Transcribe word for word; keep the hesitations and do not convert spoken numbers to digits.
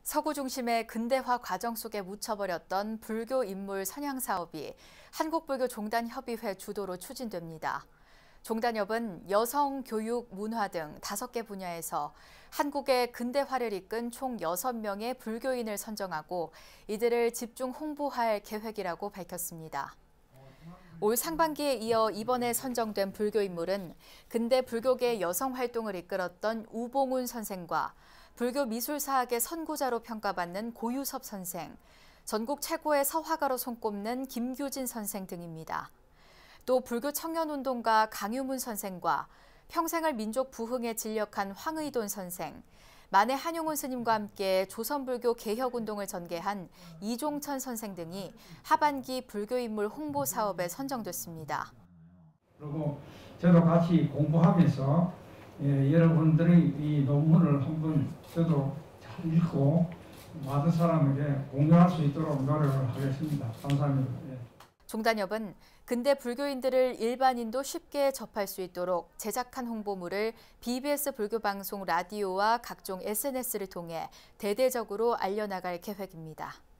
서구 중심의 근대화 과정 속에 묻혀버렸던 불교 인물 선양 사업이 한국불교종단협의회 주도로 추진됩니다. 종단협은 여성, 교육, 문화 등 다섯 개 분야에서 한국의 근대화를 이끈 총 여섯 명의 불교인을 선정하고 이들을 집중 홍보할 계획이라고 밝혔습니다. 올 상반기에 이어 이번에 선정된 불교인물은 근대 불교계 여성 활동을 이끌었던 우봉운 선생과 불교 미술사학의 선구자로 평가받는 고유섭 선생, 전국 최고의 서화가로 손꼽는 김규진 선생 등입니다. 또 불교 청년운동가 강유문 선생과 평생을 민족 부흥에 진력한 황의돈 선생, 만해 한용운 스님과 함께 조선불교 개혁운동을 전개한 이종천 선생 등이 하반기 불교인물 홍보 사업에 선정됐습니다. 그리고 저도 같이 공부하면서 예, 여러분들의 이 논문을 한번 저도 잘 읽고 많은 사람에게 공유할 수 있도록 노력을 하겠습니다. 감사합니다. 예. 종단협은 근대 불교인들을 일반인도 쉽게 접할 수 있도록 제작한 홍보물을 비비에스 불교방송 라디오와 각종 에스엔에스를 통해 대대적으로 알려나갈 계획입니다.